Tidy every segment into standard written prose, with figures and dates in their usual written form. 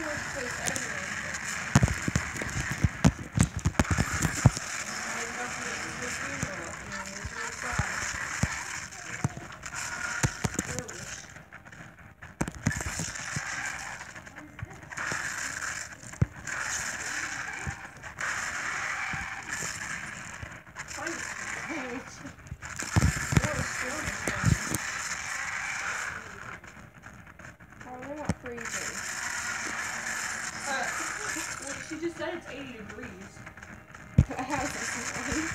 worst place ever. She just said it's 80 degrees. How is this annoying?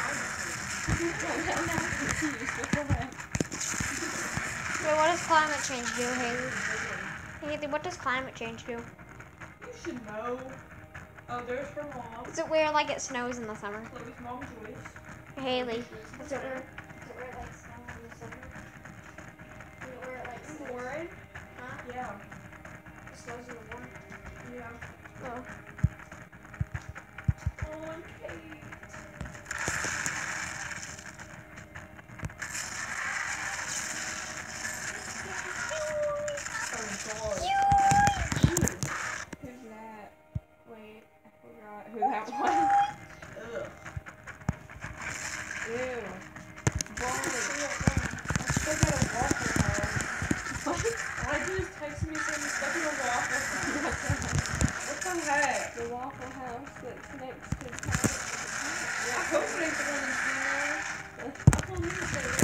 I'm not confused. What the heck? Wait, what does climate change do, Haley? Haley, what does climate change do? You should know. Oh, there's her mom. Is it where like it snows in the summer? Chloe's mom, Joyce. Haley. Is it where it like snows in the summer? Is it where it like snows? Warren? Huh? Yeah. It snows in the morning? Yeah. Oh. Oh, and Kate. Oh, God. Who's that? Wait, I forgot who that was. Ugh. Ew. Boy. I still got a Waffle House. What? All I do is text me saying he's stuck in a Waffle House. What the heck? The Waffle House that's next to the I hope it ain't the one in here. I told him to say this.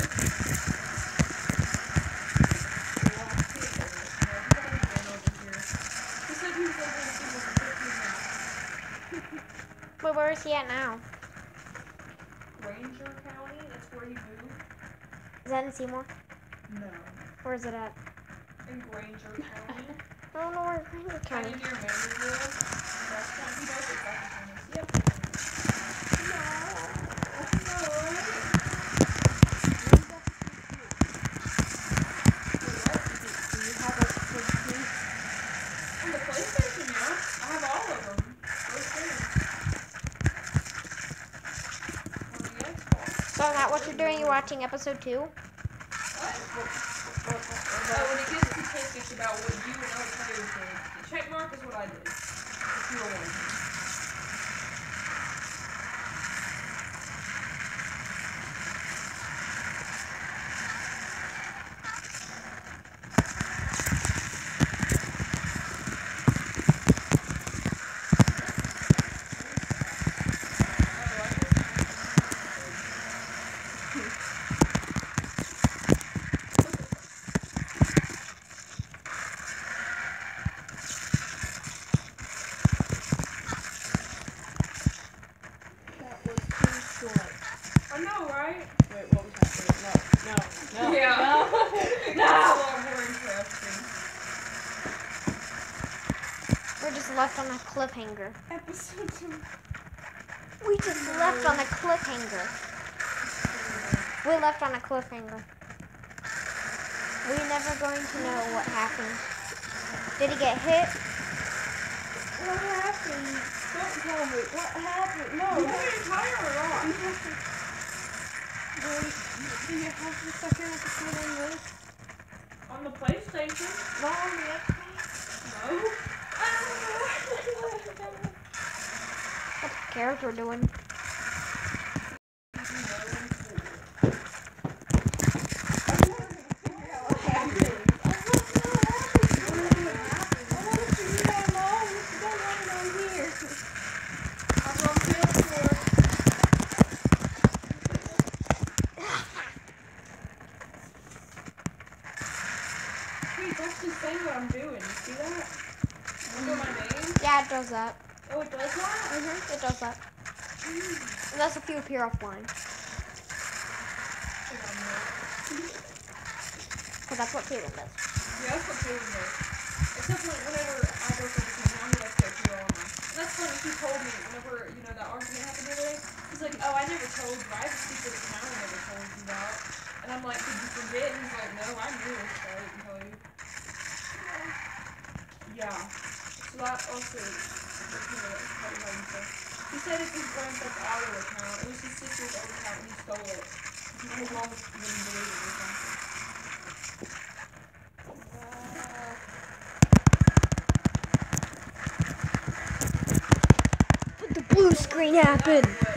He said he was over in Seymour for 15 minutes. Wait, where is he at now? Granger County, that's where he moved. Is that in Seymour? No. Where is it at? In Granger County. I don't know where Granger Kind County. of near Maryville. That's one he knows it's like Yep. On the PlayStation, yeah. I have all of them. Those games. On the Xbox. So is that what you're doing? You're watching episode 2? What? Oh, when it gives statistics about what you and other players did. The check mark is what I did. If you were wondering. That was too short. I know, right? Wait, what was that? No. Yeah. No. It's a lot more interesting. We're just left on a cliffhanger. Episode 2. We just left on a cliffhanger. We left on a cliffhanger. We're never going to know what happened. Did he get hit? What happened? Don't tell me. What happened? No. You want an entire or not? Do you have the second episode on this? On the PlayStation? Not on the Xbox? No. What's the character doing? I'm doing. You see that? Look at my name. Yeah, it does that. Oh, it does that? It does that. Unless if you appear offline. Because that's what Caitlin does. Yeah, that's what Caitlin does. Except whenever I go for the team, now he likes to appear online. And that's funny, he told me whenever, that argument happened the other day, he's like, oh, I never told you. I have a secret account I never told you about. And I'm like, did you forget? And he's like, no, I knew it, so I didn't tell you. Yeah. So that also, he said it's his Grand Theft Auto account. It was his sister's old account and he stole it. His mom wouldn't believe it or something. screen That happen. is what